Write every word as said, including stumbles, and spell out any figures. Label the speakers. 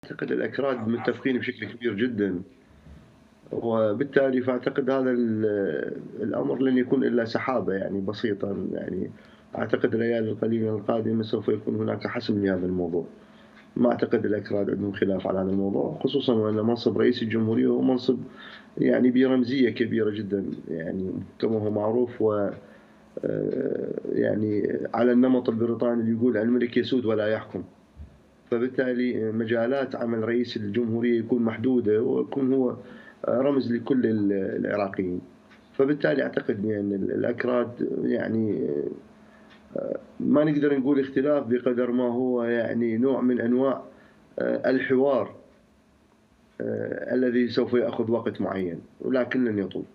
Speaker 1: أعتقد الأكراد متفقين بشكل كبير جدا، وبالتالي فأعتقد هذا ال- الأمر لن يكون إلا سحابة يعني بسيطة. يعني أعتقد الأيام القليلة القادمة سوف يكون هناك حسم لهذا الموضوع. ما أعتقد الأكراد عندهم خلاف على هذا الموضوع، خصوصا وأن منصب رئيس الجمهورية هو منصب يعني برمزية كبيرة جدا، يعني كما هو معروف. و آه، يعني على النمط البريطاني اللي يقول الملك يسود ولا يحكم، فبالتالي مجالات عمل رئيس الجمهورية يكون محدودة، ويكون هو رمز لكل العراقيين. فبالتالي أعتقد أن يعني الأكراد يعني ما نقدر نقول اختلاف بقدر ما هو يعني نوع من أنواع الحوار الذي سوف يأخذ وقت معين ولكن لن يطول.